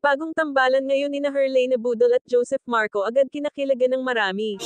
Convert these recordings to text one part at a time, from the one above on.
Bagong tambalan ngayon nina Herlena Budol at Joseph Marco agad kinakilagan ng marami.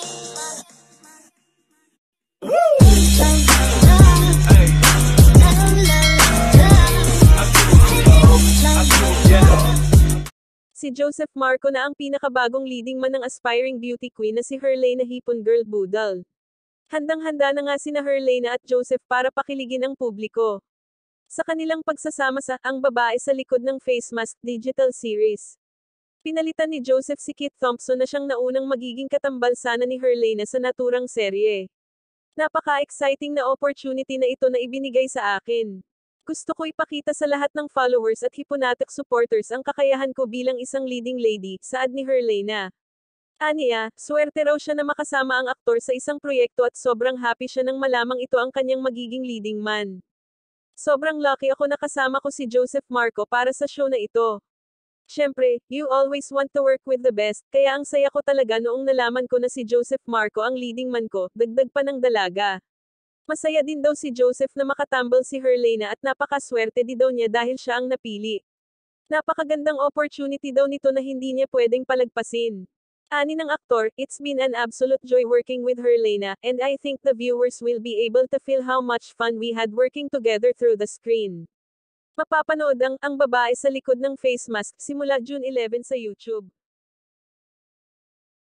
Si Joseph Marco na ang pinakabagong leading man ng aspiring beauty queen na si Herlena Hipon Girl Budol. Handang-handa na nga sina Herlena at Joseph para pakiligin ang publiko. Sa kanilang pagsasama sa Ang Babae sa Likod ng Face Mask digital series. Pinalitan ni Joseph si Kit Thompson na siyang naunang magiging katambal sana ni Herlena sa naturang serye. Napaka-exciting na opportunity na ito na ibinigay sa akin. Gusto ko ipakita sa lahat ng followers at Hiponatic supporters ang kakayahan ko bilang isang leading lady, saad ni Herlena. Aniya, swerte raw siya na makasama ang aktor sa isang proyekto at sobrang happy siya nang malamang ito ang kanyang magiging leading man. Sobrang lucky ako na kasama ko si Joseph Marco para sa show na ito. Siyempre, you always want to work with the best, kaya ang saya ko talaga noong nalaman ko na si Joseph Marco ang leading man ko, dagdag pa ng dalaga. Masaya din daw si Joseph na makatambal si Herlena at napakaswerte di daw niya dahil siya ang napili. Napakagandang opportunity daw nito na hindi niya pwedeng palagpasin. Ani ng aktor, it's been an absolute joy working with Herlena, and I think the viewers will be able to feel how much fun we had working together through the screen. Mapapanood ang Babae sa Likod ng Face Mask simula June 11 sa YouTube.